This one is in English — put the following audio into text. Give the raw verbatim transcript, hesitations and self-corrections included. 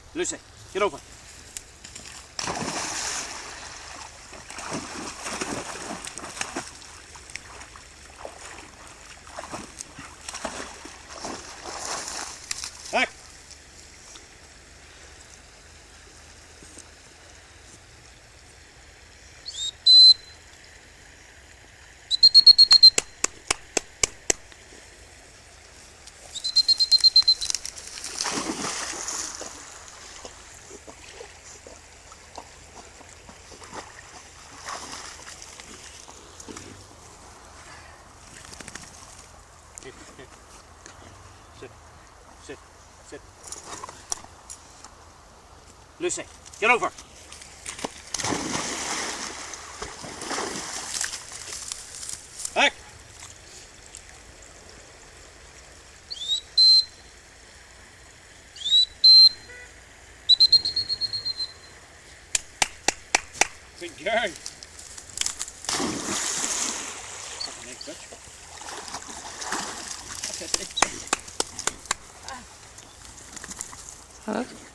Lucy, get over. Back. Here, here. Sit, sit, sit. Lucy, get over. Back. Good girl. Fucking egg bitch. Hello?